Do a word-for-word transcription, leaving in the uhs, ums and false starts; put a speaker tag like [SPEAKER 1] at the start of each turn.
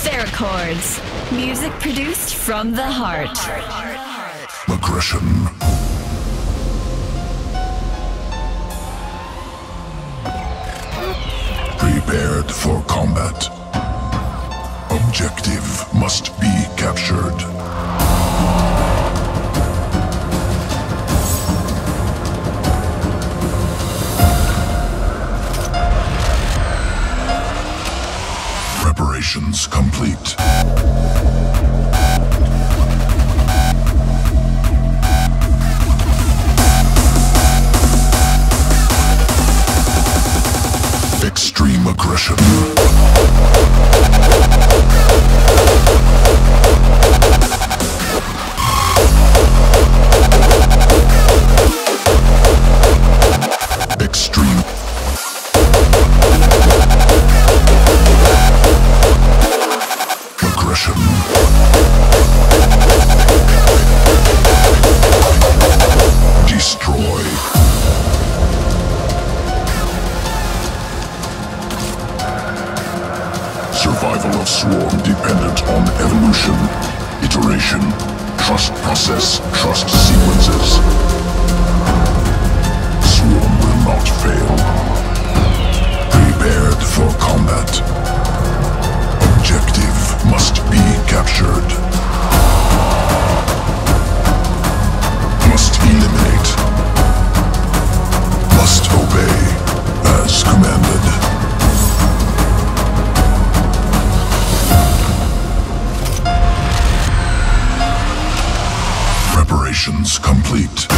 [SPEAKER 1] Theracords. Music produced from the heart.
[SPEAKER 2] Aggression. Prepared for combat. Objective must be captured. Preparations complete. Extreme aggression. Extreme. Aggression. Destroy. Survival of swarm dependent on evolution, iteration, trust process, trust sequences. Swarm will not fail. Prepared for combat. Objective must be captured. Must eliminate. Must obey as commanded. Preparations complete.